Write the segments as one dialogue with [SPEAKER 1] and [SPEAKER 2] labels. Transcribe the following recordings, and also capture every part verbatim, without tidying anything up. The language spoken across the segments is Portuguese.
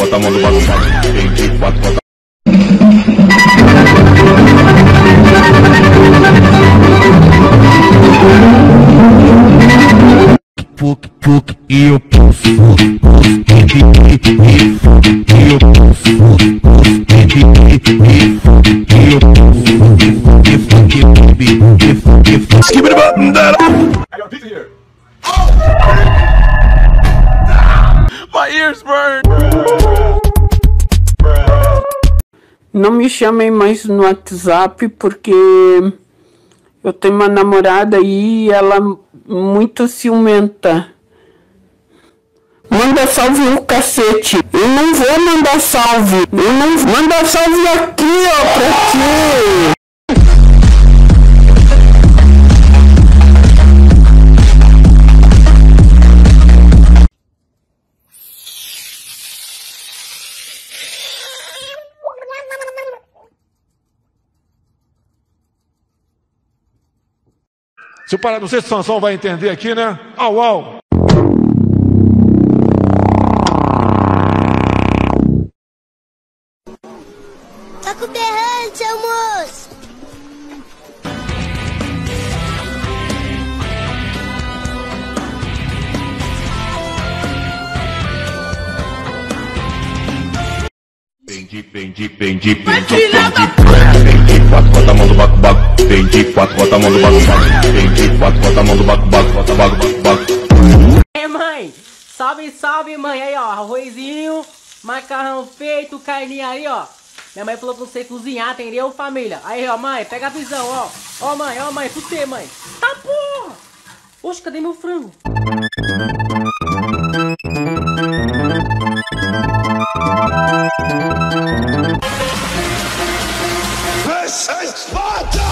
[SPEAKER 1] bota a mão no bagulho. Vem de quatro, bota.
[SPEAKER 2] Puk, puk, e eu puf, puf, e eu puf, e eu puf,
[SPEAKER 1] Skip it up, that.
[SPEAKER 3] I got a pizza here.
[SPEAKER 1] My ears burn.
[SPEAKER 4] Não me chamem mais no WhatsApp porque eu tenho uma namorada aí e ela muito ciumenta. Manda salve o cacete. Eu não vou mandar salve. Eu não vou mandar salve aqui, ó, pra ti.
[SPEAKER 3] Se eu parar, não sei se o Sansão vai entender aqui, né? Au, au.
[SPEAKER 5] Tá com berrante, seu moço!
[SPEAKER 1] Pendi, pendi, pendi, pendi, pendi quatro, bota a mão no baco, baco. Pendi quatro, bota a mão no baco, baco. Pendi quatro, bota a mão no baco, baco. Bota baco, baco, baco.
[SPEAKER 6] Ei, mãe, salve, salve, mãe. Aí, ó, arrozinho, macarrão feito, carninha aí, ó. Minha mãe falou pra você cozinhar, entendeu, família? Aí, ó, mãe, pega a visão, ó. Ó, mãe, ó, mãe, pra você, mãe. Tá, porra! Oxe, cadê meu frango?
[SPEAKER 3] This is Sparta!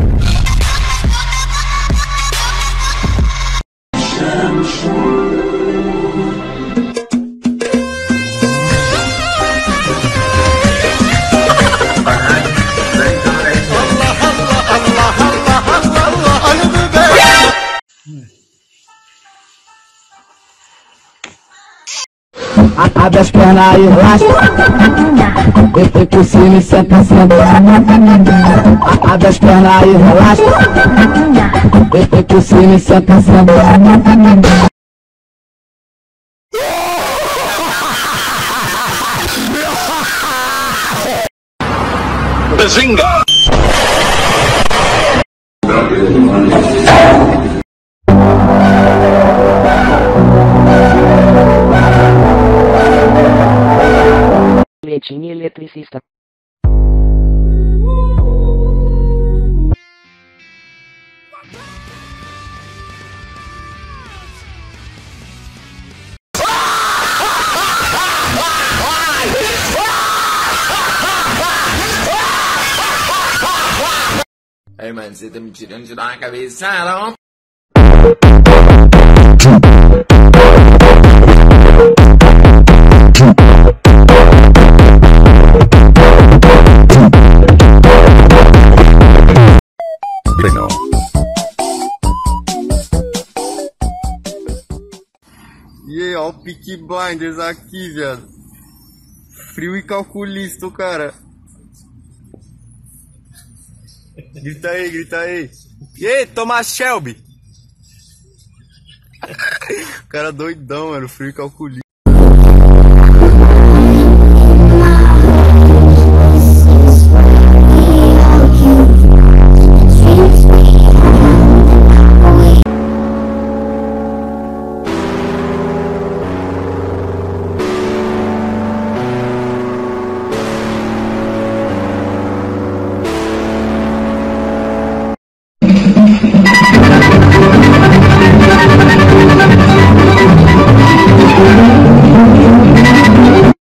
[SPEAKER 7] Abre as pernas aí, relaxa. Eu fui por cima e senta, senta. Abre as pernas aí, relaxa. Eu fui por cima e senta, senta.
[SPEAKER 1] Bazinga!
[SPEAKER 8] Leitinho eletricista.
[SPEAKER 9] Ei, mano, você tá me tirando de dar uma cabeça, não?
[SPEAKER 1] Breno.
[SPEAKER 10] E aí, ó, o Peaky Blinders aqui, viado. Frio e calculista, o cara. Grita aí, grita aí. E aí, Thomas Shelby? O cara doidão, mano, frio e calculista.